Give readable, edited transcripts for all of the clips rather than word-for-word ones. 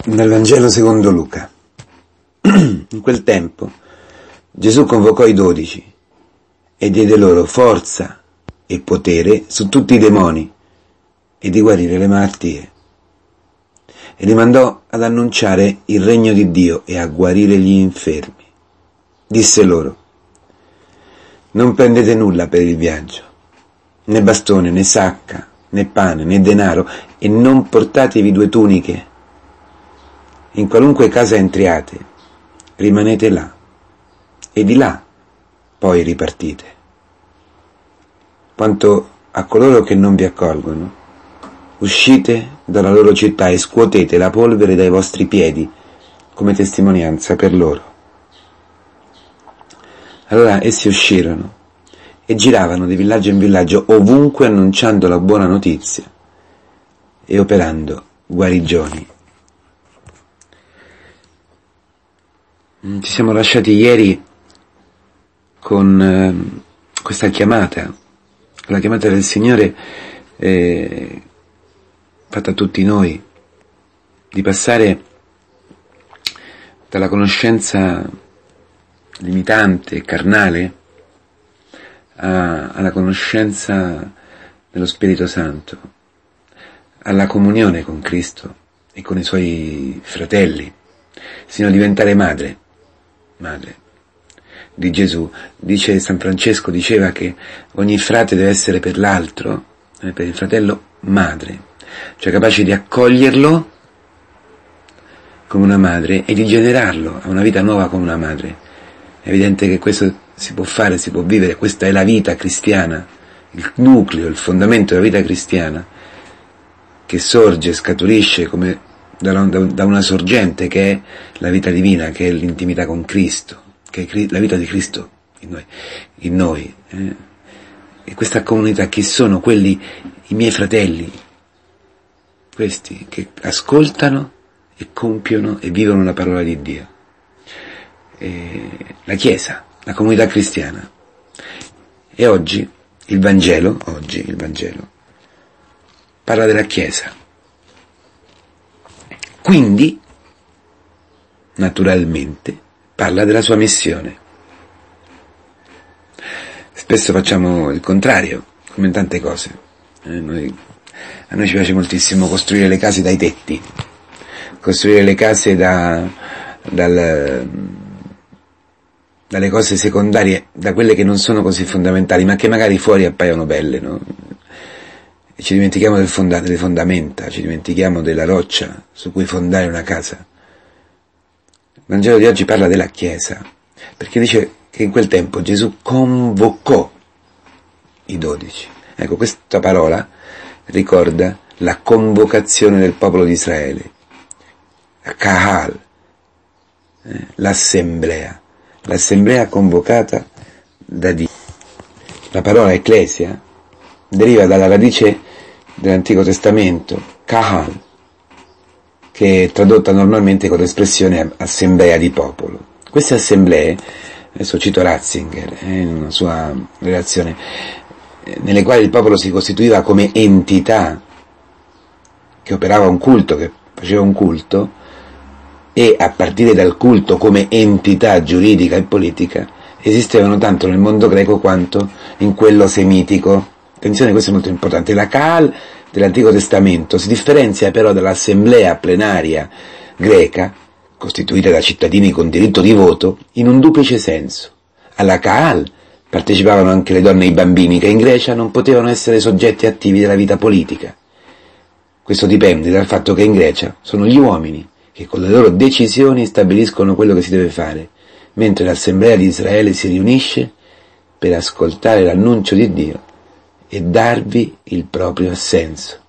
Dal Vangelo secondo Luca. In quel tempo Gesù convocò i 12 e diede loro forza e potere su tutti i demoni e di guarire le malattie. E li mandò ad annunciare il regno di Dio e a guarire gli infermi. Disse loro: non prendete nulla per il viaggio, né bastone, né sacca, né pane, né denaro, e non portatevi 2 tuniche. In qualunque casa entriate, rimanete là, e di là poi ripartite. Quanto a coloro che non vi accolgono, uscite dalla loro città e scuotete la polvere dai vostri piedi come testimonianza per loro. Allora essi uscirono e giravano di villaggio in villaggio, ovunque annunciando la buona notizia e operando guarigioni. Ci siamo lasciati ieri con questa chiamata, la chiamata del Signore fatta a tutti noi, di passare dalla conoscenza limitante e carnale alla conoscenza dello Spirito Santo, alla comunione con Cristo e con i Suoi fratelli, sino a diventare madre di Gesù. Dice San Francesco, diceva che ogni frate deve essere per l'altro, per il fratello, madre, cioè capace di accoglierlo come una madre e di generarlo a una vita nuova come una madre. È evidente che questo si può fare, si può vivere, questa è la vita cristiana, il nucleo, il fondamento della vita cristiana, che sorge, scaturisce come da una sorgente che è la vita divina, che è l'intimità con Cristo, che è la vita di Cristo in noi. E questa comunità, chi sono quelli, i miei fratelli, questi che ascoltano e compiono e vivono la parola di Dio. La Chiesa, la comunità cristiana. E oggi il Vangelo parla della Chiesa. Quindi, naturalmente, parla della sua missione. Spesso facciamo il contrario, come in tante cose. A noi ci piace moltissimo costruire le case dai tetti, costruire le case dalle cose secondarie, da quelle che non sono così fondamentali, ma che magari fuori appaiono belle, no? E ci dimentichiamo delle fondamenta, ci dimentichiamo della roccia su cui fondare una casa. Il Vangelo di oggi parla della Chiesa, perché dice che in quel tempo Gesù convocò i 12. Ecco, questa parola ricorda la convocazione del popolo di Israele, la Kahal, l'assemblea convocata da Dio. La parola ecclesia deriva dalla radice dell'Antico Testamento, Kahal, che è tradotta normalmente con l'espressione assemblea di popolo. Queste assemblee, adesso cito Ratzinger in una sua relazione, nelle quali il popolo si costituiva come entità che operava un culto, che faceva un culto, e a partire dal culto come entità giuridica e politica esistevano tanto nel mondo greco quanto in quello semitico. Attenzione, questo è molto importante. La Kahal dell'Antico Testamento si differenzia però dall'assemblea plenaria greca, costituita da cittadini con diritto di voto, in un duplice senso. Alla Kahal partecipavano anche le donne e i bambini, che in Grecia non potevano essere soggetti attivi della vita politica. Questo dipende dal fatto che in Grecia sono gli uomini che con le loro decisioni stabiliscono quello che si deve fare, mentre l'assemblea di Israele si riunisce per ascoltare l'annuncio di Dio e darvi il proprio assenso.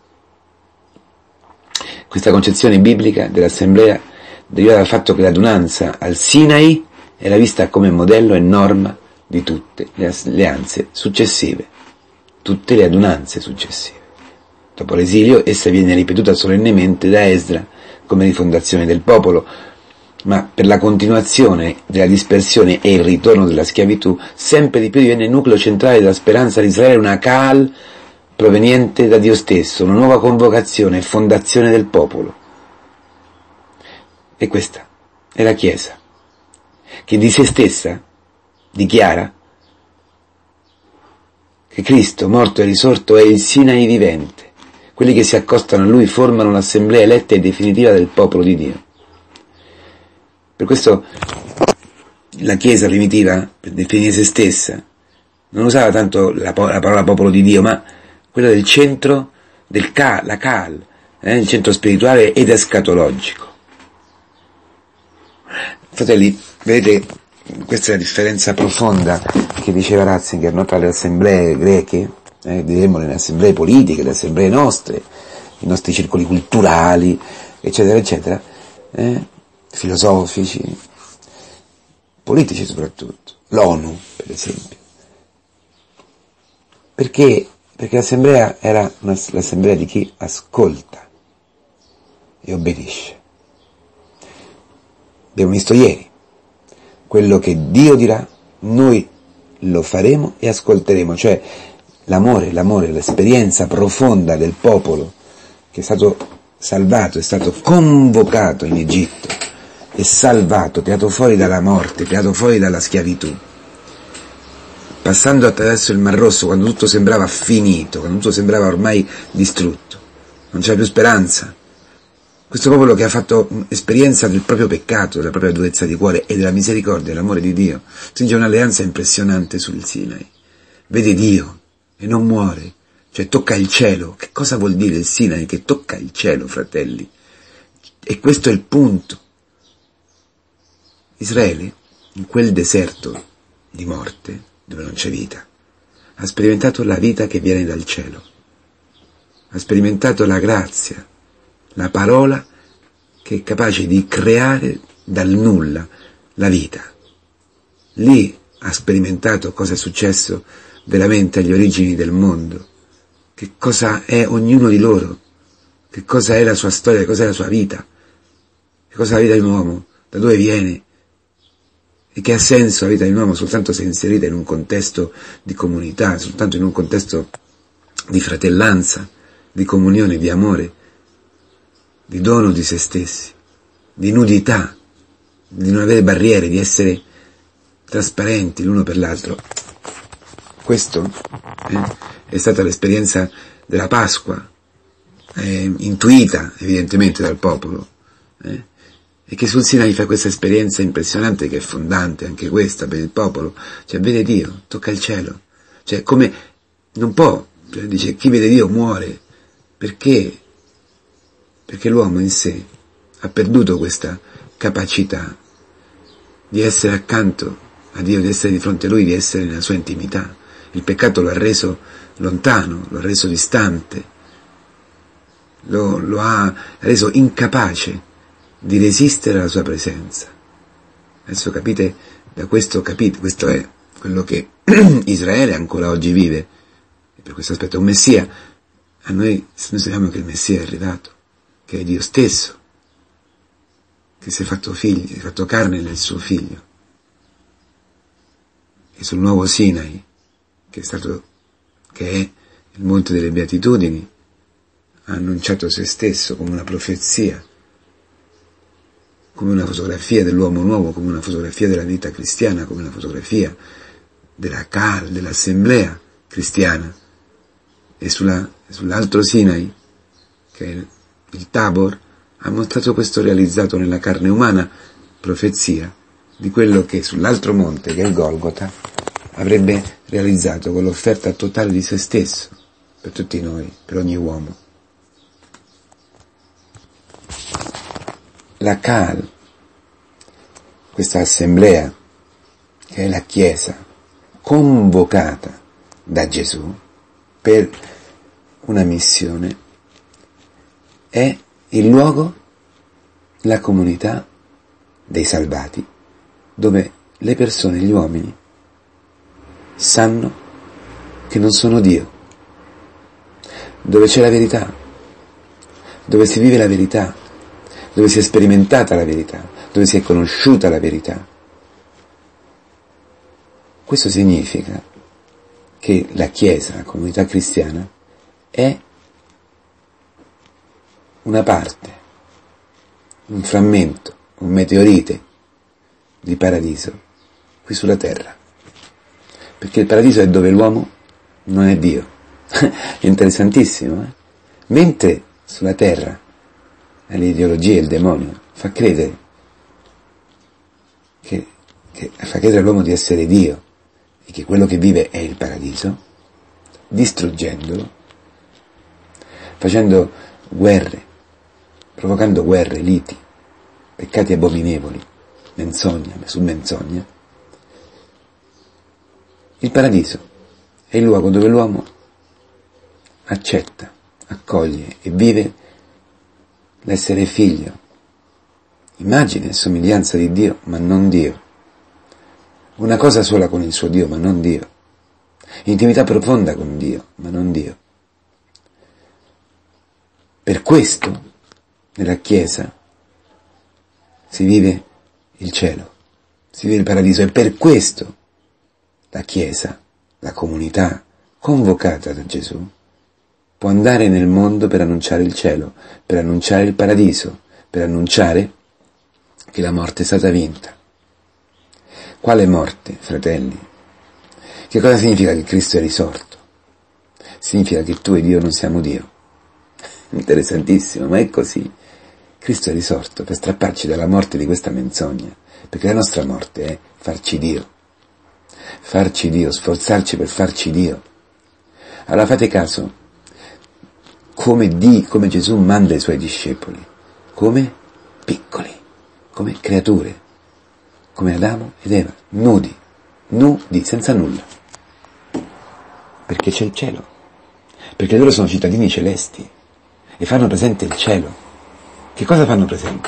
Questa concezione biblica dell'assemblea deriva dal fatto che l'adunanza al Sinai era vista come modello e norma di tutte le alleanze successive, tutte le adunanze successive. Dopo l'esilio essa viene ripetuta solennemente da Esdra come rifondazione del popolo, ma per la continuazione della dispersione e il ritorno della schiavitù sempre di più divenne il nucleo centrale della speranza di Israele una Kahal proveniente da Dio stesso, una nuova convocazione e fondazione del popolo. è questa, è la Chiesa, che di se stessa dichiara che Cristo, morto e risorto, è il Sinai vivente. Quelli che si accostano a Lui formano l'assemblea eletta e definitiva del popolo di Dio. Per questo la Chiesa primitiva, per definire se stessa, non usava tanto la parola popolo di Dio, ma quella del centro, la Cal, il centro spirituale ed escatologico. Fratelli, vedete, questa è la differenza profonda che diceva Ratzinger, no? Tra le assemblee greche, diremmo le assemblee politiche, le assemblee nostre, i nostri circoli culturali, eccetera, eccetera, filosofici, politici soprattutto, l'ONU, per esempio. Perché l'assemblea era l'assemblea di chi ascolta e obbedisce. Abbiamo visto ieri, quello che Dio dirà, noi lo faremo e ascolteremo, cioè l'amore, l'esperienza profonda del popolo che è stato salvato, è stato convocato in Egitto, è salvato, tirato fuori dalla morte, tirato fuori dalla schiavitù, passando attraverso il Mar Rosso quando tutto sembrava finito, quando tutto sembrava ormai distrutto, non c'era più speranza. Questo popolo che ha fatto esperienza del proprio peccato, della propria durezza di cuore e della misericordia e dell'amore di Dio, stringe un'alleanza impressionante sul Sinai. Vede Dio e non muore, cioè tocca il cielo. Che cosa vuol dire il Sinai? Che tocca il cielo, fratelli. E questo è il punto. Israele, in quel deserto di morte, dove non c'è vita, ha sperimentato la vita che viene dal cielo. Ha sperimentato la grazia, la parola che è capace di creare dal nulla la vita. Lì ha sperimentato cosa è successo veramente agli origini del mondo, che cosa è ognuno di loro, che cosa è la sua storia, che cosa è la sua vita, che cosa è la vita di un uomo, da dove viene, e che ha senso la vita di un uomo soltanto se inserita in un contesto di comunità, soltanto in un contesto di fratellanza, di comunione, di amore, di dono di se stessi, di nudità, di non avere barriere, di essere trasparenti l'uno per l'altro. Questo è stata l'esperienza della Pasqua, intuita evidentemente dal popolo, e che sul Sinai fa questa esperienza impressionante, che è fondante anche questa per il popolo, cioè vede Dio, tocca il cielo, cioè come non può, cioè dice chi vede Dio muore, perché l'uomo in sé ha perduto questa capacità di essere accanto a Dio, di essere di fronte a Lui, di essere nella sua intimità. Il peccato lo ha reso lontano, lo ha reso distante, lo ha reso incapace di resistere alla sua presenza. Adesso capite, questo è quello che Israele ancora oggi vive, e per questo aspetto un Messia. Noi sappiamo che il Messia è arrivato, che è Dio stesso, che si è fatto figlio, si è fatto carne nel suo figlio, e sul nuovo Sinai, che è il monte delle beatitudini, ha annunciato se stesso come una profezia, come una fotografia dell'uomo nuovo, come una fotografia della vita cristiana, come una fotografia dell'assemblea cristiana. E sull'altro Sinai, che è il Tabor, ha mostrato questo realizzato nella carne umana, profezia di quello che sull'altro monte, che è il Golgota, avrebbe realizzato con l'offerta totale di se stesso per tutti noi, per ogni uomo. La Cal, questa assemblea, che è la Chiesa, convocata da Gesù per una missione, è il luogo, la comunità dei salvati, dove le persone, gli uomini, sanno che non sono Dio, dove c'è la verità, dove si vive la verità, dove si è sperimentata la verità, dove si è conosciuta la verità. Questo significa che la Chiesa, la comunità cristiana, è una parte, un frammento, un meteorite di paradiso qui sulla terra, perché il paradiso è dove l'uomo non è Dio. È interessantissimo, eh? Mentre sulla terra l'ideologia, il demonio fa credere che fa credere all'uomo di essere Dio e che quello che vive è il paradiso, distruggendolo, facendo guerre, provocando guerre, liti, peccati abominevoli, menzogna su menzogna. Il paradiso è il luogo dove l'uomo accetta, accoglie e vive l'essere figlio, immagine e somiglianza di Dio, ma non Dio. Una cosa sola con il suo Dio, ma non Dio. Intimità profonda con Dio, ma non Dio. Per questo, nella Chiesa, si vive il cielo, si vive il paradiso, e per questo la Chiesa, la comunità convocata da Gesù, può andare nel mondo per annunciare il cielo, per annunciare il paradiso, per annunciare che la morte è stata vinta. Quale morte, fratelli? Che cosa significa che Cristo è risorto? Significa che tu e Dio non siamo Dio. Interessantissimo, ma è così. Cristo è risorto per strapparci dalla morte di questa menzogna, perché la nostra morte è farci Dio, sforzarci per farci Dio. Allora fate caso, come Gesù manda i suoi discepoli, come piccoli, come creature, come Adamo ed Eva, nudi, senza nulla, perché c'è il cielo, perché loro sono cittadini celesti e fanno presente il cielo. Che cosa fanno presente?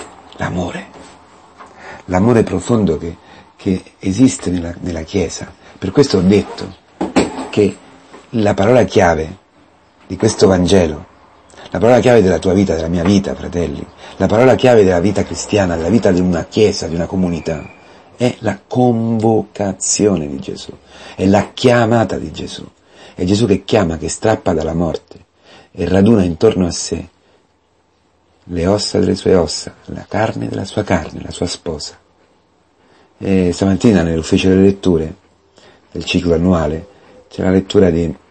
L'amore profondo che esiste nella Chiesa. Per questo ho detto che la parola chiave di questo Vangelo, la parola chiave della tua vita, della mia vita, fratelli, la parola chiave della vita cristiana, della vita di una Chiesa, di una comunità, è la convocazione di Gesù, è la chiamata di Gesù. È Gesù che chiama, che strappa dalla morte e raduna intorno a sé le ossa delle sue ossa, la carne della sua carne, la sua sposa. E stamattina nell'ufficio delle letture del ciclo annuale c'è la lettura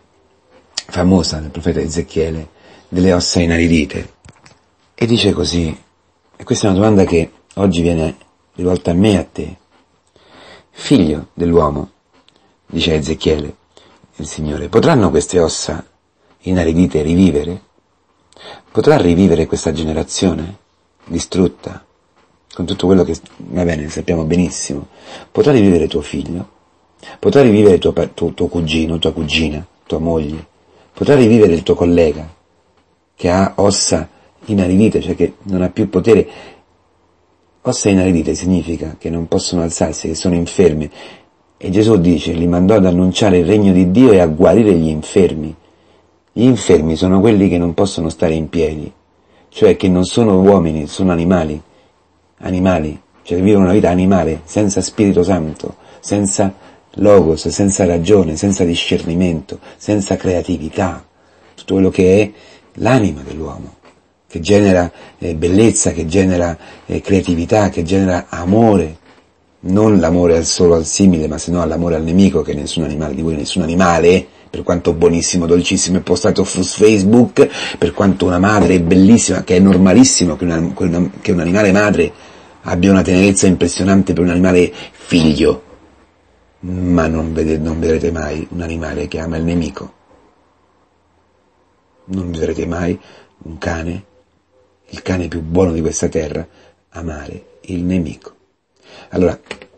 famosa del profeta Ezechiele delle ossa inaridite, e dice così, e questa è una domanda che oggi viene rivolta a me e a te: figlio dell'uomo, dice Ezechiele, il Signore, potranno queste ossa inaridite rivivere? Potrà rivivere questa generazione distrutta con tutto quello che va bene, sappiamo benissimo? Potrà rivivere tuo figlio? Potrà rivivere tuo cugino, tua cugina, tua moglie? Potrà rivivere il tuo collega che ha ossa inaridite, cioè che non ha più potere? Ossa inaridite significa che non possono alzarsi, che sono infermi, e Gesù dice: li mandò ad annunciare il regno di Dio e a guarire gli infermi. Gli infermi sono quelli che non possono stare in piedi, cioè che non sono uomini, sono animali, cioè che vivono una vita animale, senza Spirito Santo, senza logos, senza ragione, senza discernimento, senza creatività, tutto quello che è l'anima dell'uomo, che genera bellezza, che genera creatività, che genera amore, non l'amore solo al simile, ma se no all'amore al nemico, che nessun animale di voi, nessun animale, per quanto buonissimo, dolcissimo è postato su Facebook, per quanto una madre è bellissima, che è normalissimo che un animale madre abbia una tenerezza impressionante per un animale figlio, ma non vedrete mai un animale che ama il nemico. Non vedrete mai un cane, il cane più buono di questa terra, amare il nemico. Allora,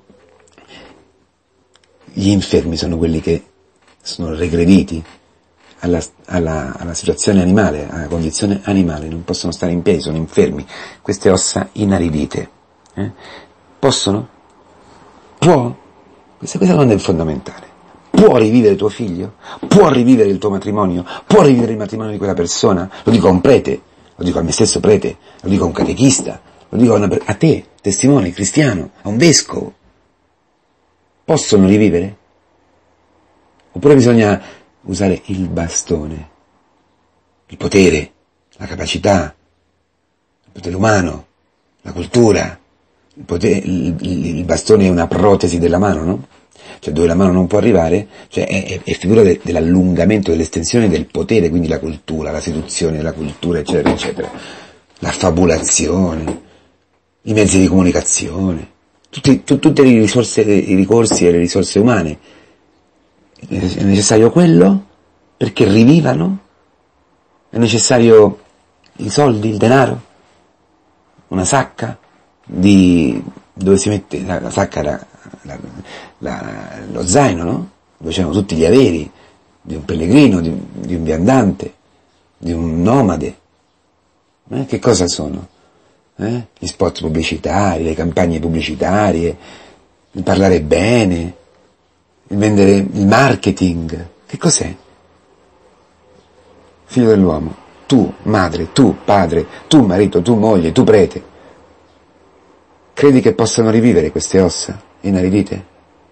gli infermi sono quelli che sono regrediti alla situazione animale, alla condizione animale, non possono stare in piedi, sono infermi, queste ossa inaridite. Possono? Può? Questa domanda è fondamentale. Può rivivere tuo figlio? Può rivivere il tuo matrimonio? Può rivivere il matrimonio di quella persona? Lo dico a un prete, lo dico a me stesso prete, lo dico a un catechista, lo dico a te, testimone, cristiano, a un vescovo. Possono rivivere? Oppure bisogna usare il bastone, il potere, la capacità, il potere umano, la cultura, il bastone è una protesi della mano, no? Cioè dove la mano non può arrivare, cioè è figura dell'allungamento, dell'estensione del potere, quindi la cultura, la seduzione, la cultura, eccetera, eccetera, la fabulazione, i mezzi di comunicazione, tutte le risorse, i ricorsi e le risorse umane. È necessario quello perché rivivano? È necessario i soldi, il denaro? Una sacca dove si mette la sacca, lo zaino, no? Dove c'erano tutti gli averi di un pellegrino, di un viandante, di un nomade. Che cosa sono? Gli spot pubblicitari, le campagne pubblicitarie, il parlare bene, il vendere, il marketing. Che cos'è? Figlio dell'uomo, tu madre, tu padre, tu marito, tu moglie, tu prete, credi che possano rivivere queste ossa inaridite?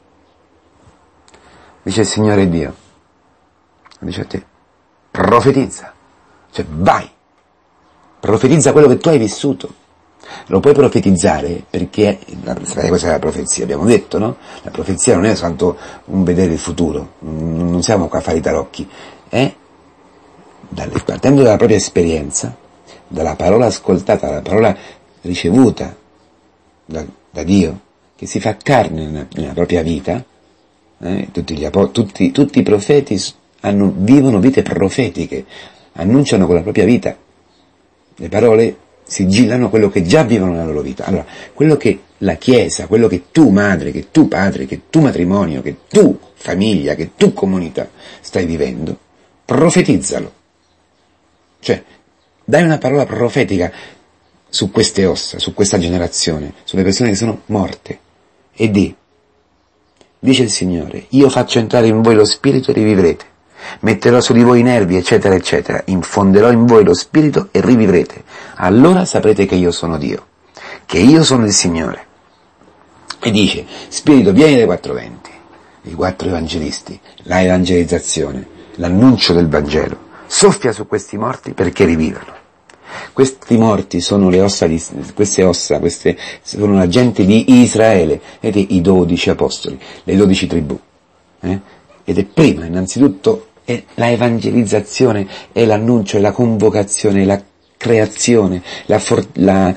Dice il Signore Dio, dice a te, profetizza, cioè vai, profetizza quello che tu hai vissuto. Lo puoi profetizzare perché, sapete cos'è la profezia? Abbiamo detto, no? La profezia non è soltanto un vedere il futuro, non siamo qua a fare i tarocchi, è partendo dalla propria esperienza, dalla parola ascoltata, dalla parola ricevuta da Dio, che si fa carne nella propria vita. Tutti i profeti vivono vite profetiche, annunciano con la propria vita. Le parole sigillano quello che già vivono nella loro vita. Allora, quello che la Chiesa, quello che tu madre, che tu padre, che tu matrimonio, che tu famiglia, che tu comunità stai vivendo, profetizzalo. Cioè, dai una parola profetica su queste ossa, su questa generazione, sulle persone che sono morte, e dice il Signore, io faccio entrare in voi lo spirito e rivivrete, metterò su di voi i nervi, eccetera, eccetera, infonderò in voi lo spirito e rivivrete, allora saprete che io sono Dio, che io sono il Signore. E dice, spirito vieni dai 4 venti, i 4 evangelisti, la evangelizzazione, l'annuncio del Vangelo, soffia su questi morti perché rivivano. Questi morti sono le ossa queste sono la gente di Israele, ed i 12 apostoli, le 12 tribù. Ed è prima, innanzitutto, è la evangelizzazione, è l'annuncio, è la convocazione, è la creazione, la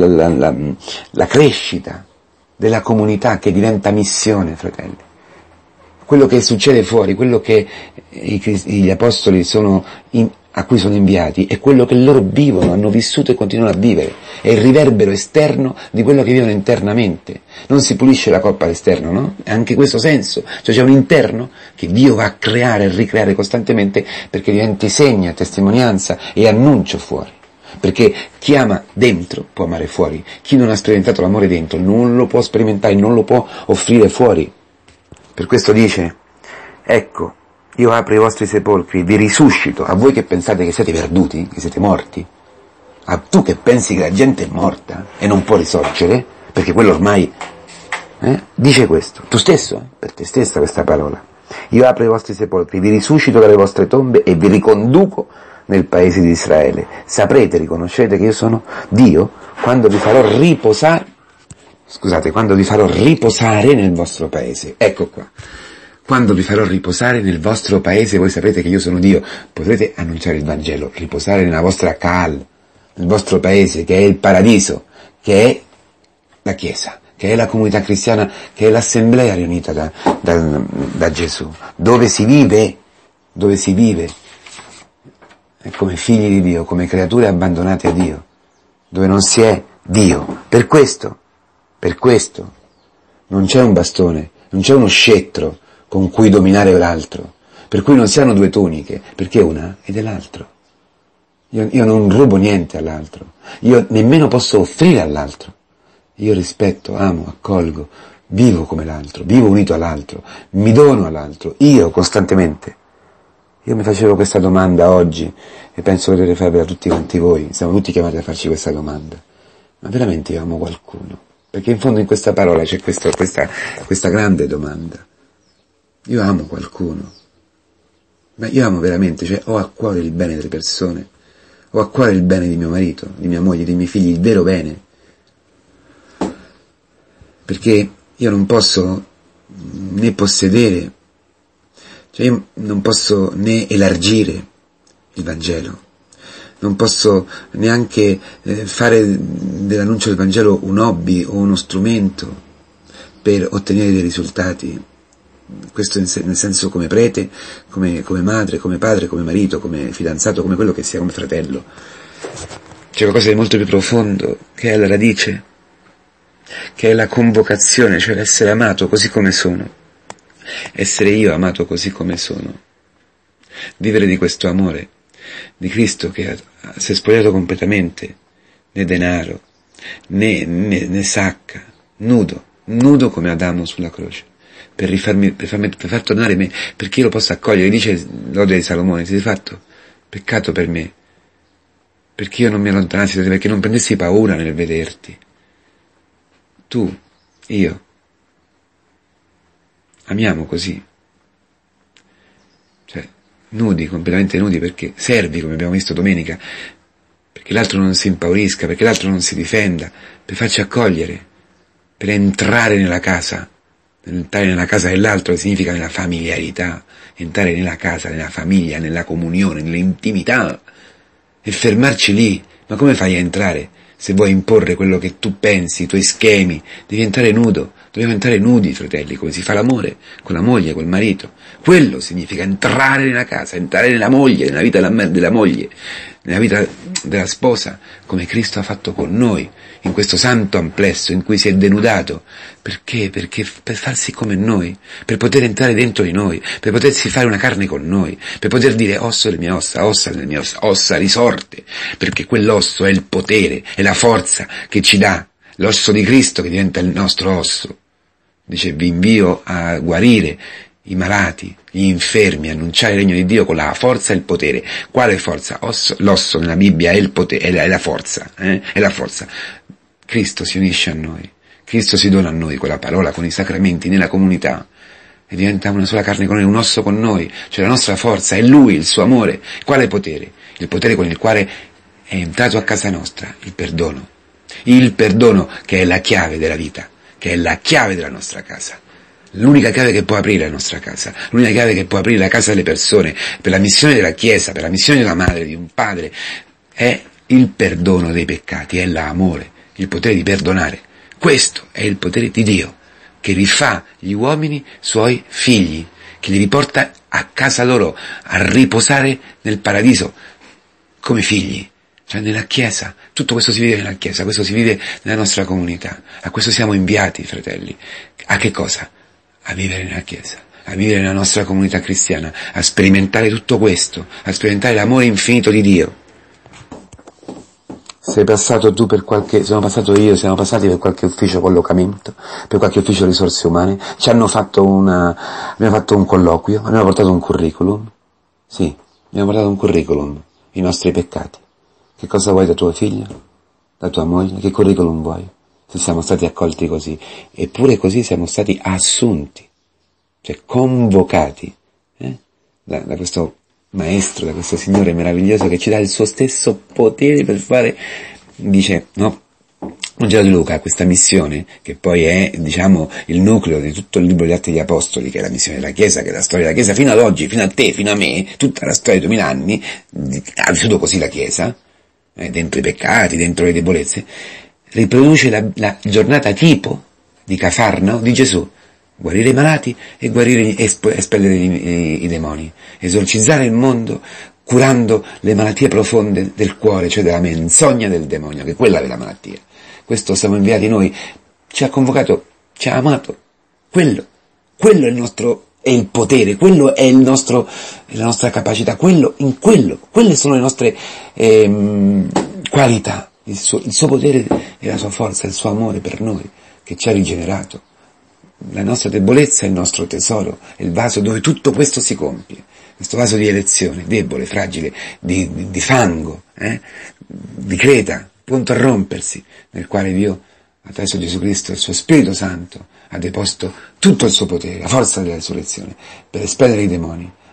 crescita della comunità che diventa missione, fratelli. Quello che succede fuori, quello che gli apostoli a cui sono inviati, è quello che loro vivono, hanno vissuto e continuano a vivere, è il riverbero esterno di quello che vivono internamente. Non si pulisce la coppa all'esterno, no? È anche questo senso, cioè c'è un interno che Dio va a creare e ricreare costantemente perché diventi segno, testimonianza e annuncio fuori. Perché chi ama dentro può amare fuori, chi non ha sperimentato l'amore dentro non lo può sperimentare, non lo può offrire fuori. Per questo dice, ecco, io apro i vostri sepolcri, vi risuscito, a voi che pensate che siete perduti, che siete morti, a tu che pensi che la gente è morta e non può risorgere, perché quello ormai, dice questo, tu stesso, per te stessa questa parola, io apro i vostri sepolcri, vi risuscito dalle vostre tombe e vi riconduco nel paese di Israele, saprete, riconoscete che io sono Dio, quando vi farò riposare nel vostro paese, ecco qua. Quando vi farò riposare nel vostro paese, voi saprete che io sono Dio, potrete annunciare il Vangelo, riposare nella vostra Kaal, nel vostro paese, che è il paradiso, che è la Chiesa, che è la comunità cristiana, che è l'assemblea riunita da Gesù, dove si vive, come figli di Dio, come creature abbandonate a Dio, dove non si è Dio. Per questo, non c'è un bastone, non c'è uno scettro con cui dominare l'altro, per cui non si hanno 2 tuniche, perché una è dell'altro. Io non rubo niente all'altro, io nemmeno posso offrire all'altro. Io rispetto, amo, accolgo, vivo come l'altro, vivo unito all'altro, mi dono all'altro, io costantemente. Io mi facevo questa domanda oggi e penso di dover farvela tutti quanti voi, siamo tutti chiamati a farci questa domanda. Ma veramente io amo qualcuno? Perché in fondo in questa parola c'è questa grande domanda. Io amo qualcuno, ma io amo veramente, cioè ho a cuore il bene delle persone, ho a cuore il bene di mio marito, di mia moglie, dei miei figli, il vero bene. perché io non posso né possedere, cioè io non posso né elargire il Vangelo, non posso neanche fare dell'annuncio del Vangelo un hobby o uno strumento per ottenere dei risultati. Questo nel senso come prete, come madre, come padre, come marito, come fidanzato, come quello che sia, come fratello. C'è qualcosa di molto più profondo, che è la radice, che è la convocazione, cioè l'essere amato così come sono, essere io amato così come sono, vivere di questo amore di Cristo che si è spogliato completamente, né denaro, né sacca, nudo come Adamo sulla croce, per far tornare me, perché io lo possa accogliere. Dice l'Ode di Salomone: ti sei fatto peccato per me, perché io non mi allontanassi da te, perché non prendessi paura nel vederti. Tu, io, amiamo così, cioè nudi, completamente nudi, perché servi, come abbiamo visto domenica, perché l'altro non si impaurisca, perché l'altro non si difenda, per farci accogliere, per entrare nella casa. Entrare nella casa dell'altro significa nella familiarità, entrare nella casa, nella famiglia, nella comunione, nell'intimità, e fermarci lì. Ma come fai a entrare se vuoi imporre quello che tu pensi, i tuoi schemi? Devi entrare nudo, dobbiamo entrare nudi, fratelli, come si fa l'amore con la moglie, col marito. Quello significa entrare nella casa, entrare nella moglie, nella vita della moglie, nella vita della sposa, come Cristo ha fatto con noi, in questo santo amplesso in cui si è denudato. Perché? Perché per farsi come noi, per poter entrare dentro di noi, per potersi fare una carne con noi, per poter dire osso delle mie ossa delle mie ossa risorte, perché quell'osso è il potere, è la forza che ci dà, l'osso di Cristo che diventa il nostro osso. Dice: vi invio a guarire i malati, gli infermi, annunciare il regno di Dio con la forza e il potere. Quale forza? L'osso nella Bibbia è il potere, è la forza, è la forza. Cristo si unisce a noi, Cristo si dona a noi con la parola, con i sacramenti, nella comunità, e diventa una sola carne con noi, un osso con noi, cioè la nostra forza, è Lui, il suo amore. Quale potere? Il potere con il quale è entrato a casa nostra, il perdono che è la chiave della vita, che è la chiave della nostra casa. L'unica chiave che può aprire la nostra casa, l'unica chiave che può aprire la casa delle persone, per la missione della Chiesa, per la missione della madre, di un padre, è il perdono dei peccati, è l'amore, il potere di perdonare. Questo è il potere di Dio, che rifà gli uomini suoi figli, che li riporta a casa loro, a riposare nel paradiso, come figli, cioè nella Chiesa. Tutto questo si vive nella Chiesa, questo si vive nella nostra comunità. A questo siamo inviati, fratelli. A che cosa? A vivere nella Chiesa, a vivere nella nostra comunità cristiana, a sperimentare tutto questo, a sperimentare l'amore infinito di Dio. Sei passato tu sono passato io, siamo passati per qualche ufficio collocamento, per qualche ufficio risorse umane, abbiamo fatto un colloquio, abbiamo portato un curriculum. Sì, abbiamo portato un curriculum, i nostri peccati. Che cosa vuoi da tua figlia? Da tua moglie? Che curriculum vuoi? Se siamo stati accolti così, eppure così siamo stati assunti, cioè convocati, da questo maestro, da questo Signore meraviglioso che ci dà il suo stesso potere per fare, dice, no, Vangelo di Luca, questa missione, che poi è, diciamo, il nucleo di tutto il libro degli Atti degli Apostoli, che è la missione della Chiesa, che è la storia della Chiesa fino ad oggi, fino a te, fino a me, tutta la storia di 2000 anni, ha vissuto così la Chiesa, dentro i peccati, dentro le debolezze, riproduce la giornata tipo di Cafarnao di Gesù: guarire i malati e espellere i demoni, esorcizzare il mondo curando le malattie profonde del cuore, cioè della menzogna del demonio, che è quella della malattia. Questo siamo inviati noi, ci ha convocato, ci ha amato. Quello è il nostro, è il potere, quello è la nostra capacità, quelle sono le nostre qualità. Il suo potere e la sua forza, il suo amore per noi, che ci ha rigenerato. La nostra debolezza è il nostro tesoro, è il vaso dove tutto questo si compie. Questo vaso di elezione, debole, fragile, di fango, di creta, pronto a rompersi, nel quale Dio, attraverso Gesù Cristo e il suo Spirito Santo, ha deposto tutto il suo potere, la forza della risurrezione, per espellere i demoni,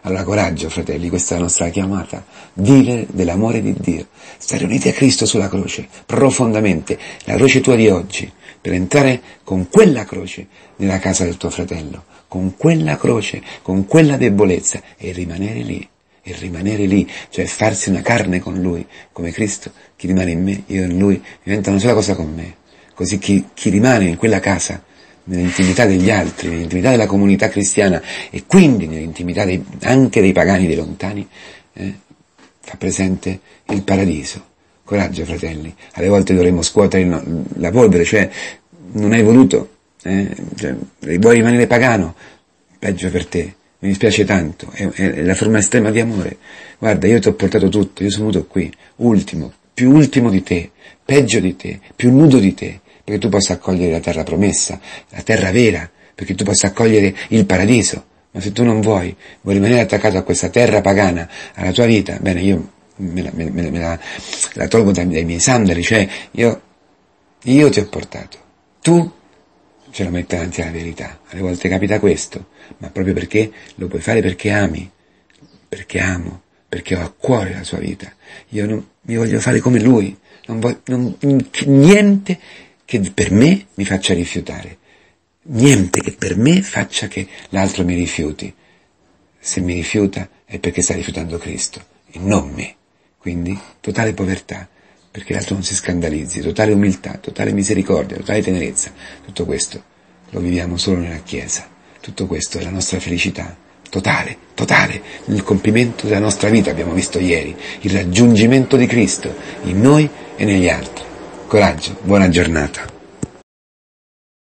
Allora coraggio, fratelli, questa è la nostra chiamata, dire dell'amore di Dio, stare uniti a Cristo sulla croce, profondamente, la croce tua di oggi, per entrare con quella croce nella casa del tuo fratello, con quella croce, con quella debolezza, e rimanere lì, cioè farsi una carne con Lui, come Cristo, chi rimane in me, io in Lui, diventa una sola cosa con me, così chi rimane in quella casa, nell'intimità degli altri, nell'intimità della comunità cristiana e quindi nell'intimità anche dei pagani dei lontani, fa presente il paradiso. Coraggio, fratelli, alle volte dovremmo scuotere la polvere, cioè non hai voluto, vuoi rimanere pagano, peggio per te, mi dispiace tanto, è la forma estrema di amore. Guarda, io ti ho portato tutto, io sono venuto qui, ultimo, più ultimo di te, peggio di te, più nudo di te, perché tu possa accogliere la terra promessa, la terra vera, perché tu possa accogliere il paradiso. Ma se tu non vuoi rimanere attaccato a questa terra pagana, alla tua vita, bene, io me la tolgo dai miei sandali, cioè io ti ho portato, tu ce la metti davanti alla verità. Alle volte capita questo, ma proprio perché lo puoi fare perché ami, perché amo, perché ho a cuore la sua vita. Io non mi voglio fare come lui, niente che per me mi faccia rifiutare, niente che per me faccia che l'altro mi rifiuti. Se mi rifiuta è perché sta rifiutando Cristo e non me. Quindi totale povertà, perché l'altro non si scandalizzi, totale umiltà, totale misericordia, totale tenerezza. Tutto questo lo viviamo solo nella Chiesa. Tutto questo è la nostra felicità totale, il compimento della nostra vita, abbiamo visto ieri, il raggiungimento di Cristo in noi e negli altri. Coraggio, buona giornata.